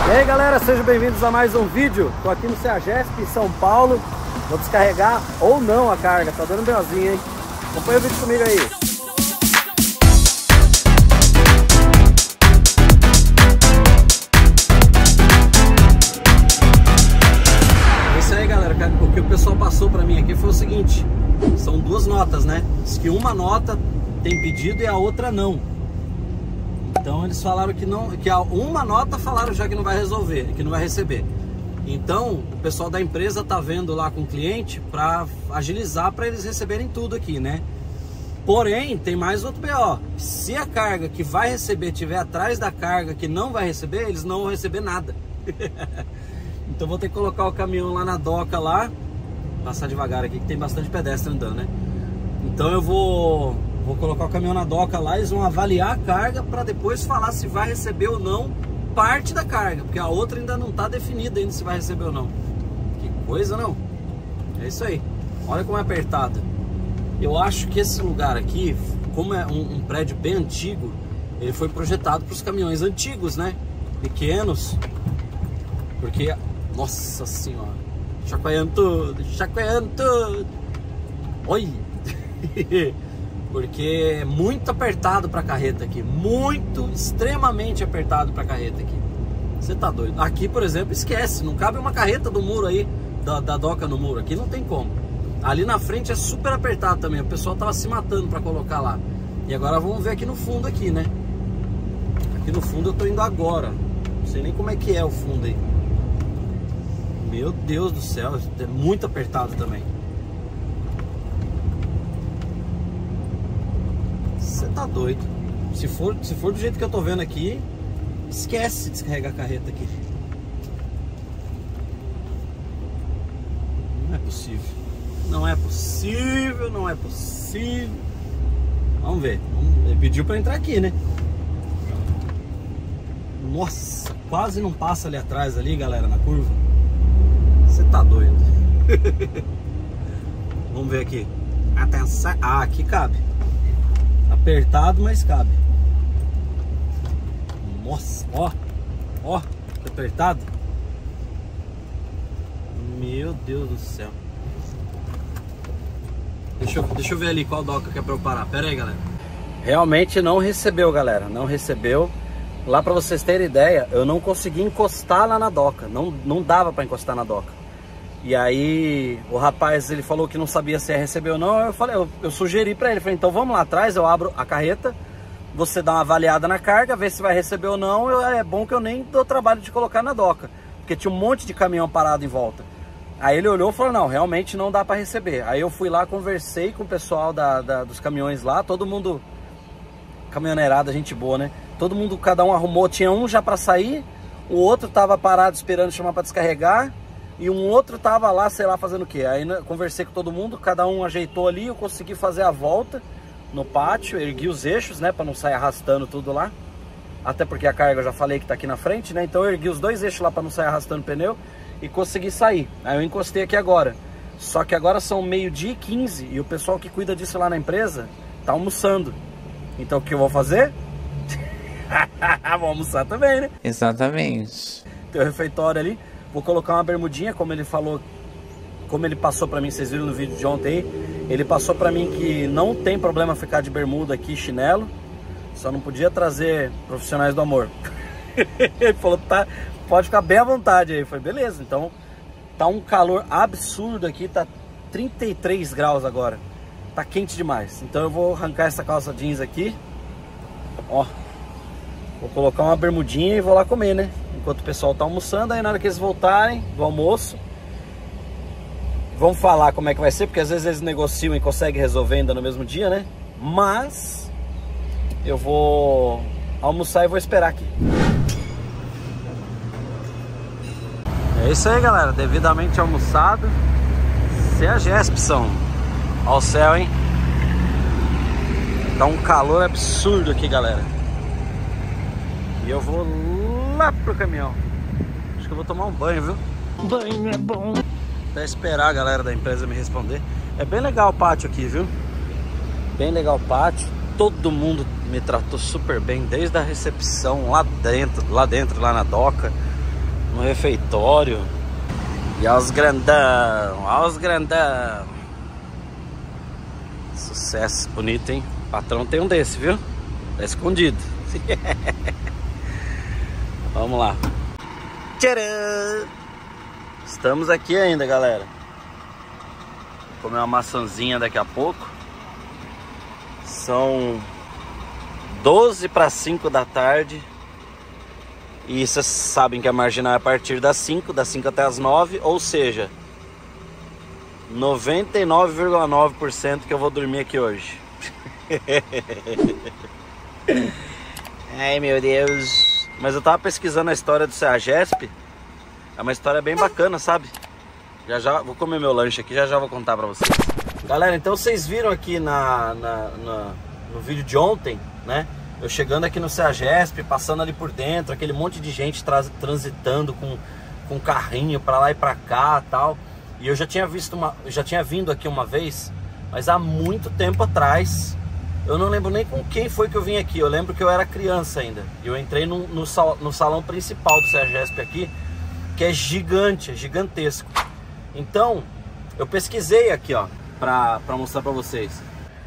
E aí galera, sejam bem-vindos a mais um vídeo. Tô aqui no CEAGESP em São Paulo. Vou descarregar ou não a carga, tá dando BOzinho, hein? Acompanha o vídeo comigo aí. É isso aí galera, o que o pessoal passou pra mim aqui foi o seguinte: são duas notas, né? Diz que uma nota tem pedido e a outra não. Então eles falaram que não, que uma nota falaram já que não vai resolver, que não vai receber. Então o pessoal da empresa tá vendo lá com o cliente para agilizar, para eles receberem tudo aqui, né? Porém, tem mais outro BO. Se a carga que vai receber tiver atrás da carga que não vai receber, eles não vão receber nada. Então vou ter que colocar o caminhão lá na doca lá, passar devagar aqui que tem bastante pedestre andando, né? Então eu vou colocar o caminhão na doca lá, eles vão avaliar a carga para depois falar se vai receber ou não parte da carga, porque a outra ainda não está definida ainda se vai receber ou não. Que coisa, não? É isso aí. Olha como é apertado. Eu acho que esse lugar aqui, como é um prédio bem antigo, ele foi projetado para os caminhões antigos, né? Pequenos. Porque, nossa senhora, chacoalhando tudo, chacoalhando tudo. Oi! Porque é muito apertado para carreta aqui, muito, extremamente apertado para carreta aqui. Você tá doido? Aqui, por exemplo, esquece, não cabe uma carreta do muro aí, da doca no muro, aqui não tem como. Ali na frente é super apertado também, o pessoal tava se matando para colocar lá. E agora vamos ver aqui no fundo aqui, né? Aqui no fundo eu tô indo agora, não sei nem como é que é o fundo aí. Meu Deus do céu, é muito apertado também. Você tá doido. Se for do jeito que eu tô vendo aqui, esquece de descarregar a carreta aqui. Não é possível. Não é possível, não é possível. Vamos ver. Ele pediu pra entrar aqui, né? Nossa, quase não passa ali atrás ali, galera, na curva. Você tá doido. Vamos ver aqui. Atenção. Ah, aqui cabe. Apertado, mas cabe. Nossa, ó. Ó, que apertado. Meu Deus do céu. Deixa eu ver ali qual doca que é pra eu parar. Pera aí, galera. Realmente não recebeu, galera. Não recebeu. Lá pra vocês terem ideia, eu não consegui encostar lá na doca. Não dava pra encostar na doca. E aí o rapaz, ele falou que não sabia se ia receber ou não. Eu falei, eu sugeri pra ele, falei, então vamos lá atrás, eu abro a carreta, você dá uma avaliada na carga, vê se vai receber ou não. É bom que eu nem dou trabalho de colocar na doca, porque tinha um monte de caminhão parado em volta. Aí ele olhou e falou, não, realmente não dá pra receber. Aí eu fui lá, conversei com o pessoal dos caminhões lá, todo mundo, caminhoneirada, gente boa, né? Todo mundo, cada um arrumou, tinha um já pra sair, o outro tava parado esperando chamar pra descarregar, e um outro tava lá, sei lá, fazendo o quê. Aí conversei com todo mundo, cada um ajeitou ali, eu consegui fazer a volta no pátio, ergui os eixos, né, pra não sair arrastando tudo lá. Até porque a carga eu já falei que tá aqui na frente, né, então eu ergui os dois eixos lá pra não sair arrastando o pneu e consegui sair. Aí eu encostei aqui agora. Só que agora são 12h15 e o pessoal que cuida disso lá na empresa tá almoçando. Então o que eu vou fazer? Vou almoçar também, né? Exatamente. Tem o refeitório ali. Vou colocar uma bermudinha, como ele falou, como ele passou pra mim, vocês viram no vídeo de ontem aí, ele passou pra mim que não tem problema ficar de bermuda aqui, chinelo, só não podia trazer profissionais do amor. Ele falou, tá, pode ficar bem à vontade aí. Eu falei, beleza, então tá um calor absurdo aqui, tá 33 graus agora, tá quente demais. Então eu vou arrancar essa calça jeans aqui, ó, vou colocar uma bermudinha e vou lá comer, né? Enquanto o pessoal tá almoçando, aí na hora que eles voltarem do almoço, vamos falar como é que vai ser, porque às vezes eles negociam e conseguem resolver ainda no mesmo dia, né? Mas eu vou almoçar e vou esperar aqui. É isso aí, galera, devidamente almoçado. CEAGESP são. Ó o céu, hein? Tá um calor absurdo aqui, galera. E eu vou lá pro caminhão. Acho que eu vou tomar um banho, viu? Banho é bom. Até esperar a galera da empresa me responder. É bem legal o pátio aqui, viu? Bem legal o pátio. Todo mundo me tratou super bem, desde a recepção lá dentro, lá na doca. no refeitório. E olha os grandão, olha os grandão. Sucesso, bonito, hein? O patrão tem um desse, viu? Tá escondido. Vamos lá. Tcharam! Estamos aqui ainda, galera. Vou comer uma maçãzinha daqui a pouco. São 12 para 5 da tarde. E vocês sabem que a marginal é a partir das 5 até as 9. Ou seja, 99,9% que eu vou dormir aqui hoje. Ai, meu Deus. Mas eu tava pesquisando a história do CEAGESP. É uma história bem bacana, sabe? Já vou comer meu lanche aqui, já vou contar pra vocês. Galera, então vocês viram aqui no vídeo de ontem, né? Eu chegando aqui no CEAGESP, passando ali por dentro, aquele monte de gente transitando com carrinho pra lá e pra cá e tal. E eu já tinha vindo aqui uma vez, mas há muito tempo atrás. Eu não lembro nem com quem foi que eu vim aqui. Eu lembro que eu era criança ainda. Eu entrei no salão principal do CEAGESP aqui, que é gigante, é gigantesco. Então, eu pesquisei aqui, ó, pra mostrar pra vocês.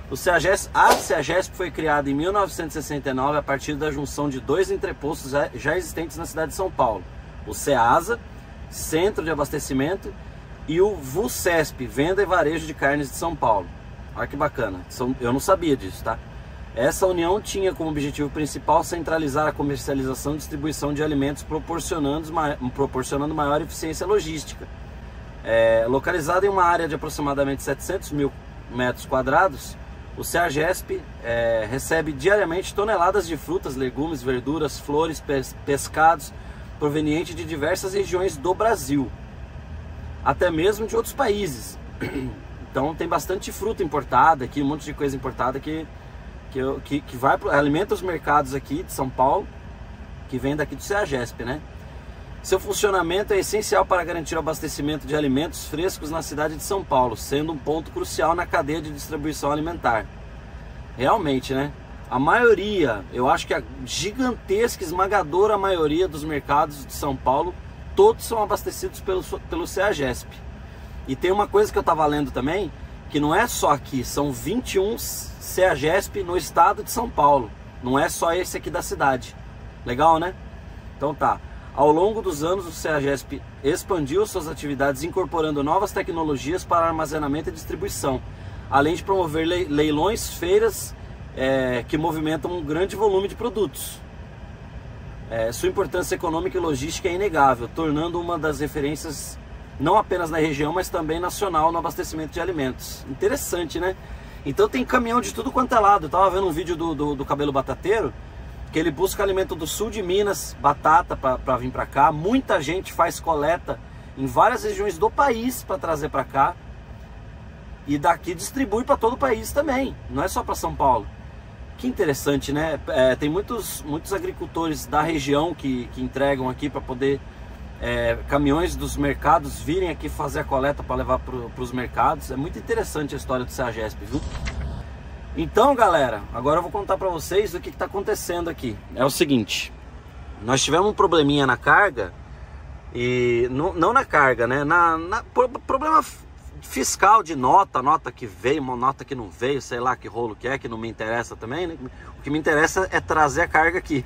A CEAGESP foi criada em 1969 a partir da junção de dois entrepostos já existentes na cidade de São Paulo. O CEASA, Centro de Abastecimento, e o VUCESP, Venda e Varejo de Carnes de São Paulo. Olha que bacana, eu não sabia disso, tá? Essa união tinha como objetivo principal centralizar a comercialização e distribuição de alimentos, proporcionando maior eficiência logística. Localizado em uma área de aproximadamente 700 mil metros quadrados, o CEAGESP recebe diariamente toneladas de frutas, legumes, verduras, flores, pescados, provenientes de diversas regiões do Brasil, até mesmo de outros países. Então tem bastante fruta importada aqui, um monte de coisa importada que alimenta os mercados aqui de São Paulo, que vem daqui do CEAGESP, né? Seu funcionamento é essencial para garantir o abastecimento de alimentos frescos na cidade de São Paulo, sendo um ponto crucial na cadeia de distribuição alimentar. Realmente, né? A maioria, eu acho que a gigantesca, esmagadora maioria dos mercados de São Paulo, todos são abastecidos pelo CEAGESP. E tem uma coisa que eu estava lendo também, que não é só aqui, são 21 CEAGESP no estado de São Paulo. Não é só esse aqui da cidade. Legal, né? Então tá. Ao longo dos anos, o CEAGESP expandiu suas atividades incorporando novas tecnologias para armazenamento e distribuição, além de promover leilões, feiras que movimentam um grande volume de produtos. Sua importância econômica e logística é inegável, tornando uma das referências não apenas na região, mas também nacional no abastecimento de alimentos. Interessante, né? Então tem caminhão de tudo quanto é lado. Eu tava vendo um vídeo do Cabelo Batateiro, que ele busca alimento do sul de Minas, batata para vir para cá. Muita gente faz coleta em várias regiões do país para trazer para cá. E daqui distribui para todo o país também, não é só para São Paulo. Que interessante, né? Tem muitos agricultores da região que entregam aqui para poder caminhões dos mercados virem aqui fazer a coleta para levar para os mercados. É muito interessante a história do CEAGESP, viu? Então, galera, agora eu vou contar para vocês o que está acontecendo aqui. É o seguinte, nós tivemos um probleminha na carga, e não na carga, né? Problema fiscal de nota que veio, uma nota que não veio, sei lá que rolo que é, que não me interessa também, né? O que me interessa é trazer a carga aqui.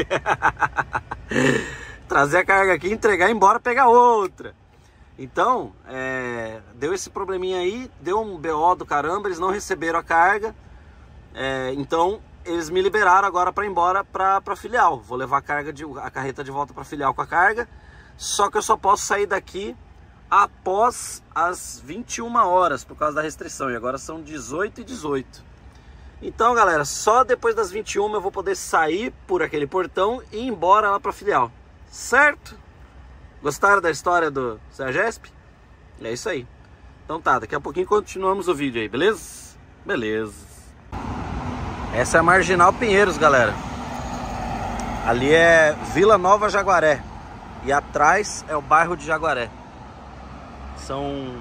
Trazer a carga aqui, entregar e ir embora, pegar outra. Então, deu esse probleminha aí, deu um BO do caramba, eles não receberam a carga. Então, eles me liberaram agora para ir embora para filial. Vou levar a carreta de volta para filial com a carga. Só que eu só posso sair daqui após as 21 horas, por causa da restrição. E agora são 18h18. Então, galera, só depois das 21 eu vou poder sair por aquele portão e ir embora lá para filial. Certo? Gostaram da história do CEAGESP? É isso aí. Então tá, daqui a pouquinho continuamos o vídeo aí, beleza? Beleza. Essa é a Marginal Pinheiros, galera. Ali é Vila Nova Jaguaré. E atrás é o bairro de Jaguaré. São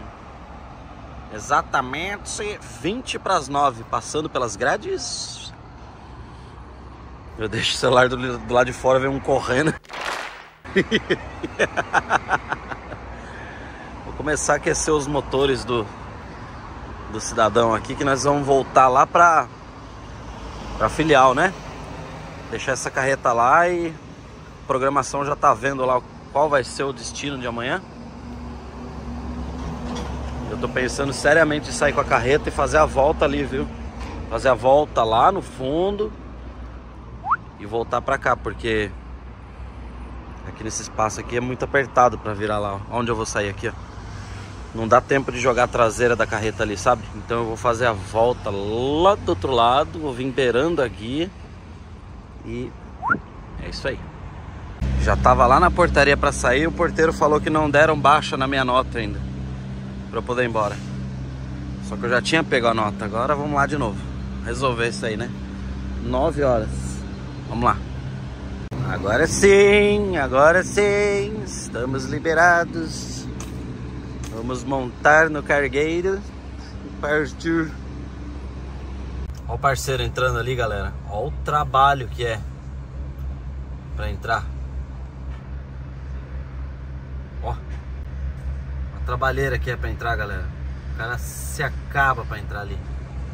exatamente 20:09, passando pelas grades. Eu deixo o celular do lado de fora, vem um correndo. Vou começar a aquecer os motores do cidadão aqui, que nós vamos voltar lá pra filial, né? Deixar essa carreta lá e a programação já tá vendo lá qual vai ser o destino de amanhã. Eu tô pensando seriamente em sair com a carreta e fazer a volta ali, viu? Fazer a volta lá no fundo e voltar pra cá, porque aqui nesse espaço aqui é muito apertado pra virar lá, ó. Onde eu vou sair aqui, ó. Não dá tempo de jogar a traseira da carreta ali, sabe? Então eu vou fazer a volta lá do outro lado, vou vir beirando aqui e é isso aí. Já tava lá na portaria pra sair, o porteiro falou que não deram baixa na minha nota ainda, pra eu poder ir embora. Só que eu já tinha pego a nota, agora vamos lá de novo. Resolver isso aí, né? 9 horas. Vamos lá. Agora sim, estamos liberados. Vamos montar no cargueiro e partir. Olha o parceiro entrando ali, galera. Olha o trabalho que é pra entrar. Ó, a trabalheira que é pra entrar, galera. O cara se acaba pra entrar ali.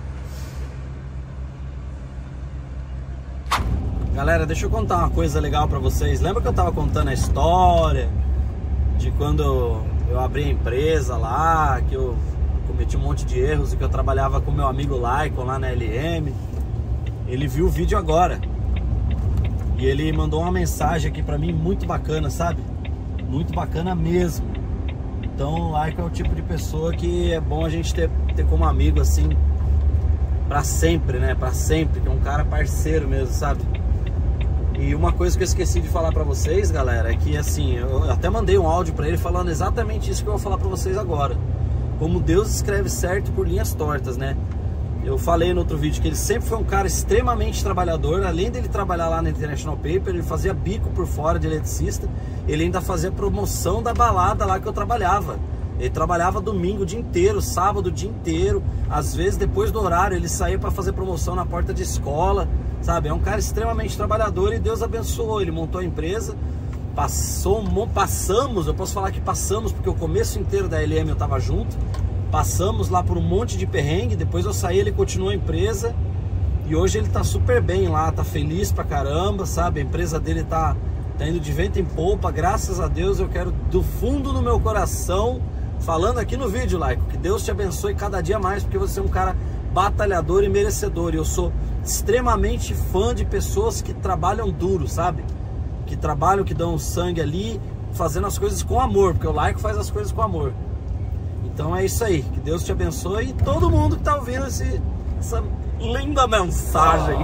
Galera, deixa eu contar uma coisa legal pra vocês. Lembra que eu tava contando a história de quando eu abri a empresa lá, que eu cometi um monte de erros e que eu trabalhava com meu amigo Laicon lá na LM? Ele viu o vídeo agora e ele mandou uma mensagem aqui pra mim muito bacana, sabe? Muito bacana mesmo. Então o Laicon é o tipo de pessoa que é bom a gente ter como amigo assim pra sempre, né? Pra sempre, que é um cara parceiro mesmo, sabe? E uma coisa que eu esqueci de falar pra vocês, galera, é que assim, eu até mandei um áudio pra ele falando exatamente isso que eu vou falar pra vocês agora. Como Deus escreve certo por linhas tortas, né? Eu falei no outro vídeo que ele sempre foi um cara extremamente trabalhador. Além dele trabalhar lá na International Paper, ele fazia bico por fora de eletricista. Ele ainda fazia promoção da balada lá que eu trabalhava. Ele trabalhava domingo o dia inteiro, sábado o dia inteiro. Às vezes depois do horário ele saía pra fazer promoção na porta de escola, sabe? É um cara extremamente trabalhador e Deus abençoou. Ele montou a empresa, passamos, eu posso falar que passamos, porque o começo inteiro da LM eu tava junto. Passamos lá por um monte de perrengue, depois eu saí, ele continuou a empresa. E hoje ele tá super bem lá, tá feliz pra caramba, sabe? A empresa dele tá indo de vento em polpa, graças a Deus. Eu quero do fundo do meu coração, falando aqui no vídeo, Laico, que Deus te abençoe cada dia mais, porque você é um cara batalhador e merecedor. E eu sou extremamente fã de pessoas que trabalham duro, sabe? Que trabalham, que dão sangue ali, fazendo as coisas com amor, porque o Laico faz as coisas com amor. Então é isso aí, que Deus te abençoe e todo mundo que tá ouvindo essa linda mensagem.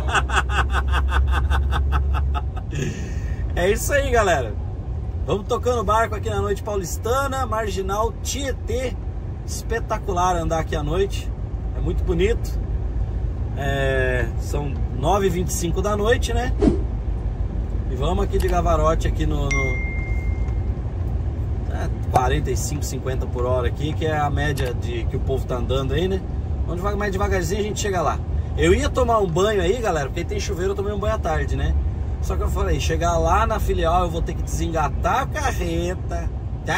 É isso aí, galera. Vamos tocando barco aqui na noite paulistana, Marginal Tietê. Espetacular andar aqui à noite, é muito bonito. São 9h25 da noite, né? E vamos aqui de Gavarote aqui no 45, 50 por hora aqui, que é a média que o povo tá andando aí, né? Vamos mais devagarzinho, a gente chega lá. Eu ia tomar um banho aí, galera, porque tem chuveiro, eu tomei um banho à tarde, né? Só que eu falei, chegar lá na filial eu vou ter que desengatar a carreta,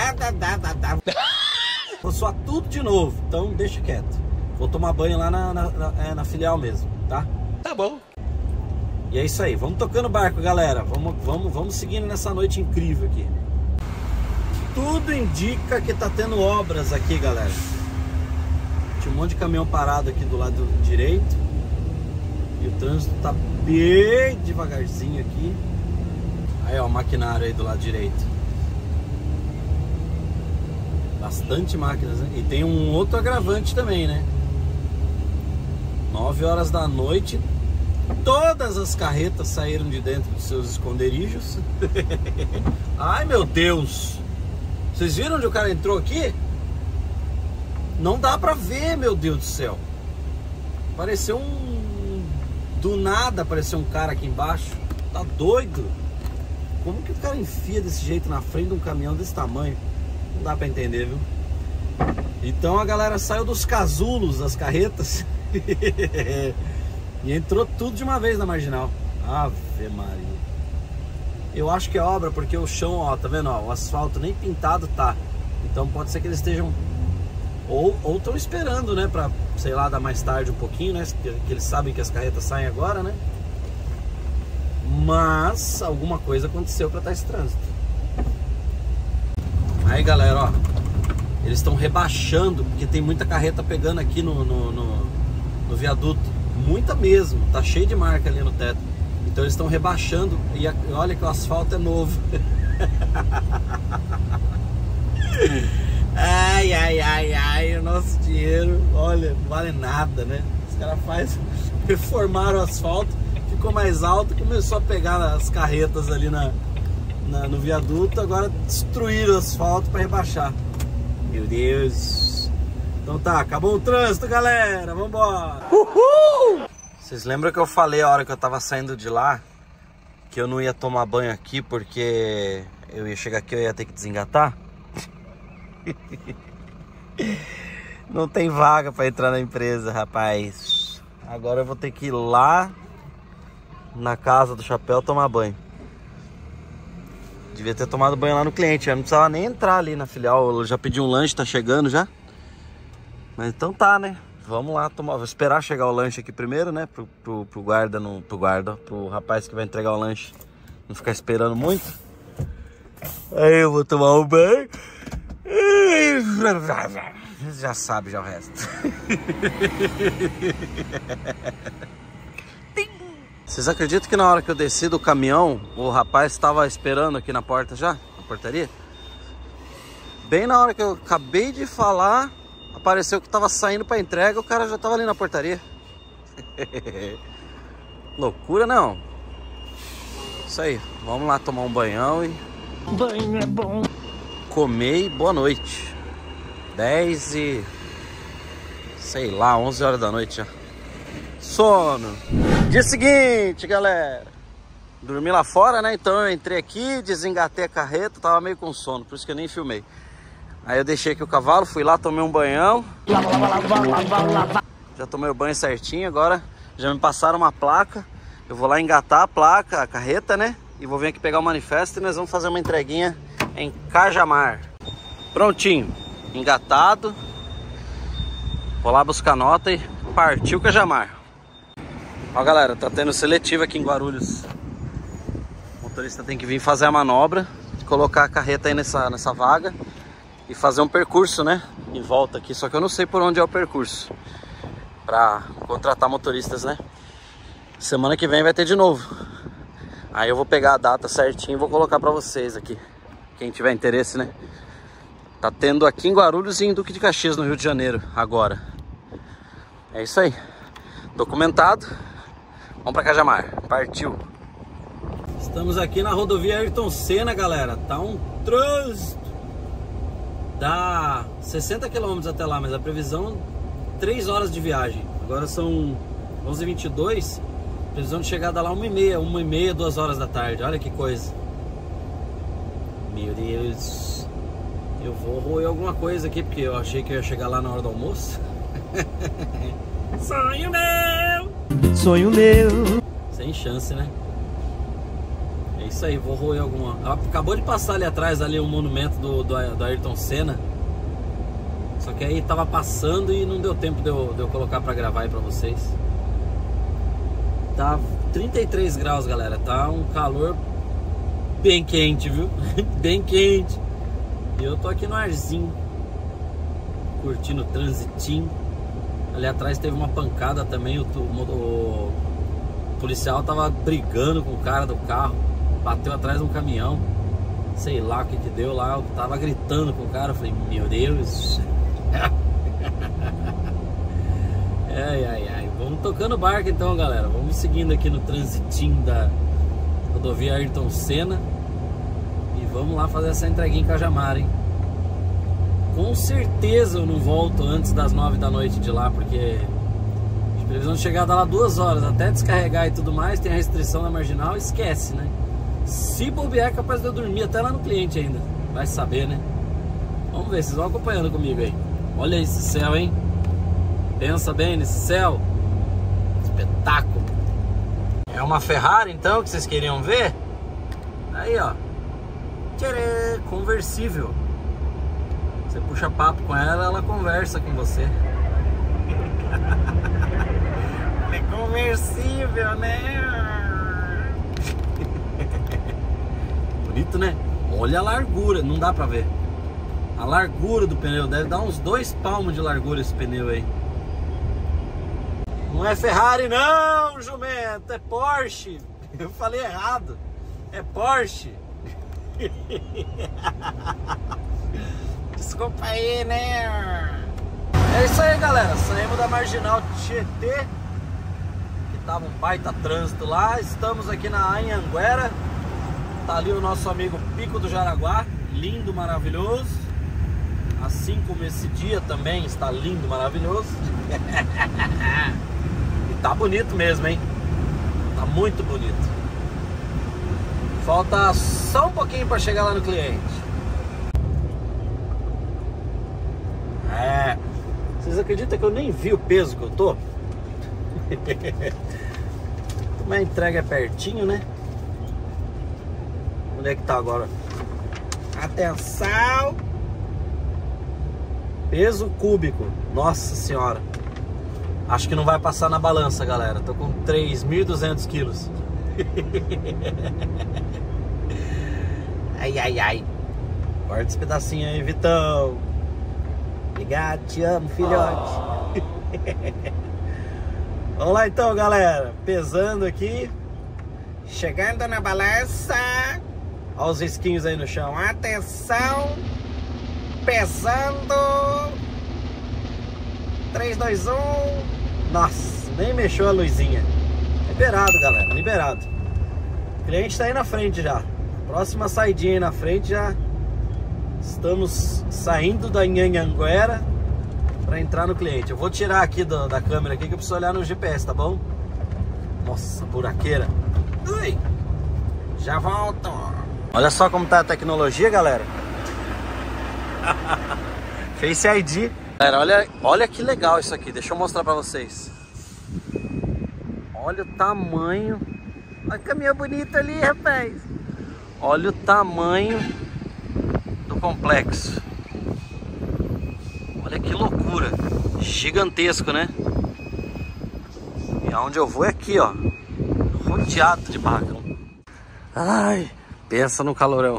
vou suar tudo de novo, então deixa quieto. Vou tomar banho lá na filial mesmo, tá? Tá bom. E é isso aí, vamos tocando barco, galera. Vamos seguindo nessa noite incrível aqui. Tudo indica que tá tendo obras aqui, galera. Tinha um monte de caminhão parado aqui do lado direito. E o trânsito tá bem devagarzinho aqui. Aí, ó, o maquinário aí do lado direito. Bastante máquinas, né? E tem um outro agravante também, né? 9 horas da noite, todas as carretas saíram de dentro dos seus esconderijos. Ai, meu Deus! Vocês viram onde o cara entrou aqui? Não dá pra ver, meu Deus do céu. Pareceu do nada apareceu um cara aqui embaixo. Tá doido? Como que o cara enfia desse jeito na frente de um caminhão desse tamanho? Não dá pra entender, viu? Então a galera saiu dos casulos das carretas e entrou tudo de uma vez na Marginal. Ave Maria. Eu acho que é obra porque o chão, ó, tá vendo, ó, o asfalto nem pintado tá. Então pode ser que eles estejam ou estão esperando, né, pra, sei lá, dar mais tarde um pouquinho, né, que eles sabem que as carretas saem agora, né. Mas alguma coisa aconteceu pra estar esse trânsito. Aí, galera, ó, eles estão rebaixando porque tem muita carreta pegando aqui no viaduto, muita mesmo, tá cheio de marca ali no teto. Então eles estão rebaixando e olha que o asfalto é novo. Ai, ai, ai, ai, o nosso dinheiro, olha, não vale nada, né? Os caras reformaram o asfalto, ficou mais alto, começou a pegar as carretas ali no viaduto, agora destruíram o asfalto para rebaixar. Meu Deus. Então tá, acabou o trânsito, galera, vambora. Uhul! Vocês lembram que eu falei a hora que eu tava saindo de lá que eu não ia tomar banho aqui porque eu ia chegar aqui e eu ia ter que desengatar? Não tem vaga pra entrar na empresa, rapaz. Agora eu vou ter que ir lá na casa do chapéu tomar banho. Devia ter tomado banho lá no cliente, eu não precisava nem entrar ali na filial. Eu já pedi um lanche, tá chegando já. Mas então tá, né? Vamos lá tomar, vou esperar chegar o lanche aqui primeiro, né? Pro rapaz que vai entregar o lanche não ficar esperando muito. Aí eu vou tomar um banho. Já sabe já o resto. Vocês acreditam que na hora que eu desci do caminhão, o rapaz estava esperando aqui na porta já? Na portaria? Bem na hora que eu acabei de falar, apareceu que estava saindo para entrega, o cara já estava ali na portaria. Loucura, não? Isso aí, vamos lá tomar um banhão e... Banho é bom. Comer e boa noite. 10 e... sei lá, 11 horas da noite já. Sono. Dia seguinte, galera. Dormi lá fora, né? Então eu entrei aqui, desengatei a carreta, tava meio com sono, por isso que eu nem filmei. Aí eu deixei aqui o cavalo, fui lá, tomei um banhão. Já tomei o banho certinho, agora já me passaram uma placa. Eu vou lá engatar a placa, a carreta, né? E vou vir aqui pegar o manifesto e nós vamos fazer uma entreguinha em Cajamar. Prontinho, engatado. Vou lá buscar nota e partiu Cajamar. Ó, galera, tá tendo seletivo aqui em Guarulhos. O motorista tem que vir fazer a manobra, colocar a carreta aí nessa vaga e fazer um percurso, né? Em volta aqui, só que eu não sei por onde é o percurso pra contratar motoristas, né? Semana que vem vai ter de novo. Aí eu vou pegar a data certinho e vou colocar pra vocês aqui. Quem tiver interesse, né? Tá tendo aqui em Guarulhos e em Duque de Caxias, no Rio de Janeiro, agora. É isso aí. Documentado. Vamos pra Cajamar. Partiu. Estamos aqui na rodovia Ayrton Senna, galera. Tá um trânsito. Dá 60 km até lá, mas a previsão 3 horas de viagem. Agora são 11h22. Previsão de chegada lá 1h30, 2 horas da tarde. Olha que coisa. Meu Deus. Eu vou roer alguma coisa aqui, porque eu achei que eu ia chegar lá na hora do almoço. Sonho meu! Sonho meu. Sem chance, né? É isso aí, vou roer alguma. Acabou de passar ali atrás ali um monumento do Ayrton Senna. Só que aí tava passando e não deu tempo de eu colocar pra gravar aí pra vocês. Tá 33 graus, galera. Tá um calor bem quente, viu? Bem quente. E eu tô aqui no arzinho, curtindo o transitinho. Ali atrás teve uma pancada também. O policial tava brigando com o cara do carro, bateu atrás de um caminhão. Sei lá o que deu lá. Eu tava gritando com o cara. Eu falei, meu Deus. Ai, ai, ai. Vamos tocando o barco então, galera. Vamos seguindo aqui no transitinho da rodovia Ayrton Senna. E vamos lá fazer essa entreguinha em Cajamar, hein? Com certeza eu não volto antes das 9 da noite de lá, porque a previsão de chegada lá 2 horas, até descarregar e tudo mais, tem a restrição na marginal, esquece, né? Se bobear é capaz de eu dormir até lá no cliente ainda, vai saber, né? Vamos ver, vocês vão acompanhando comigo aí. Olha esse céu, hein? Pensa bem nesse céu. Espetáculo. É uma Ferrari então que vocês queriam ver? Aí, ó. Tcharam, conversível. Você puxa papo com ela, ela conversa com você. É conversível, né? Bonito, né? Olha a largura, não dá pra ver. A largura do pneu, deve dar uns 2 palmos de largura esse pneu aí. Não é Ferrari não, jumento, é Porsche. Eu falei errado. É Porsche. Desculpa aí, né? É isso aí, galera. Saímos da Marginal Tietê, que tava um baita trânsito lá. Estamos aqui na Anhanguera. Tá ali o nosso amigo Pico do Jaraguá. Lindo, maravilhoso. Assim como esse dia também está lindo, maravilhoso. E tá bonito mesmo, hein? Tá muito bonito. Falta só um pouquinho para chegar lá no cliente. É. Vocês acreditam que eu nem vi o peso que eu tô? Como a entrega é pertinho, né? Onde é que tá agora? Atenção! Peso cúbico. Nossa senhora. Acho que não vai passar na balança, galera. Tô com 3.200 quilos. Ai, ai, ai. Corta esse pedacinho aí, Vitão. Obrigado, te amo, filhote. Vamos lá então, galera. Pesando aqui. Chegando na balança. Olha os risquinhos aí no chão. Atenção. Pesando. 3, 2, 1. Nossa, nem mexeu a luzinha. Liberado, galera, liberado. O cliente tá aí na frente já. Próxima saidinha aí na frente já. Estamos saindo da Anhanguera para entrar no cliente. Eu vou tirar aqui da câmera aqui que eu preciso olhar no GPS, tá bom? Nossa, buraqueira. Ui. Já volto. Olha só como tá a tecnologia, galera. Face ID. Galera, olha que legal isso aqui. Deixa eu mostrar para vocês. Olha o tamanho. Olha a caminha bonita ali, rapaz. Olha o tamanho do complexo. Olha que loucura. Gigantesco, né? E aonde eu vou é aqui, ó. Rodeado de barracão. Ai, pensa no calorão.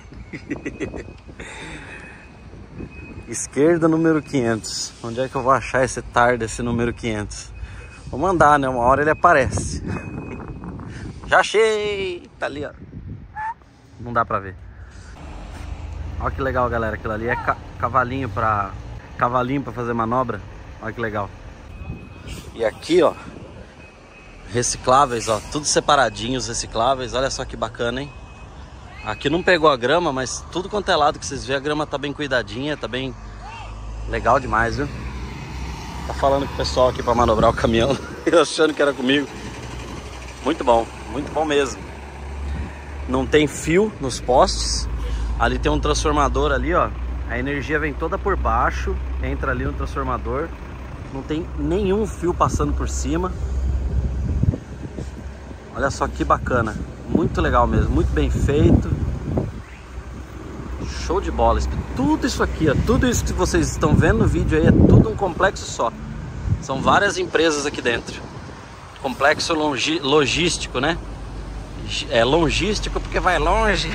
Esquerda, número 500. Onde é que eu vou achar esse tarde, esse número 500? Vou mandar, né? Uma hora ele aparece. Já achei! Tá ali, ó. Não dá pra ver. Olha que legal, galera. Aquilo ali é cavalinho pra fazer manobra. Olha que legal. E aqui, ó, recicláveis, ó. Tudo separadinhos, recicláveis. Olha só que bacana, hein? Aqui não pegou a grama, mas tudo quanto é lado que vocês veem, a grama tá bem cuidadinha, tá bem legal demais, viu? Tá falando com o pessoal aqui pra manobrar o caminhão. Eu achando que era comigo. Muito bom mesmo. Não tem fio nos postes. Ali tem um transformador ali, ó. A energia vem toda por baixo, entra ali no transformador. Não tem nenhum fio passando por cima. Olha só que bacana. Muito legal mesmo, muito bem feito. Show de bola. Tudo isso aqui, ó, tudo isso que vocês estão vendo no vídeo aí é tudo um complexo só. São várias empresas aqui dentro. Complexo logístico, né? É logístico porque vai longe.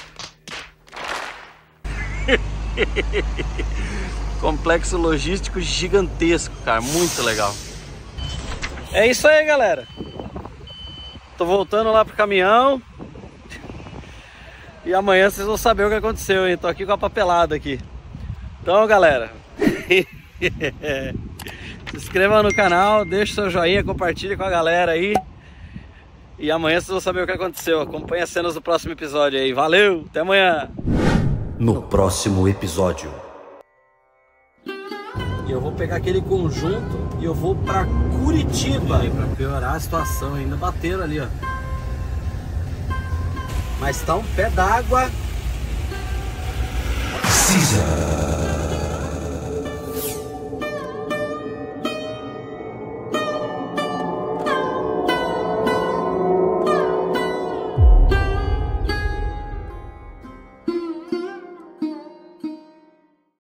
Complexo logístico gigantesco, cara, muito legal. É isso aí, galera. Tô voltando lá pro caminhão. E amanhã vocês vão saber o que aconteceu, hein? Tô aqui com a papelada aqui. Então, galera, se inscreva no canal, deixa seu joinha, compartilha com a galera aí. E amanhã vocês vão saber o que aconteceu. Acompanhe as cenas do próximo episódio aí. Valeu, até amanhã. No próximo episódio. E eu vou pegar aquele conjunto e eu vou pra Curitiba. E pra piorar a situação, ainda bateram ali, ó. Mas tá um pé d'água. Caesar.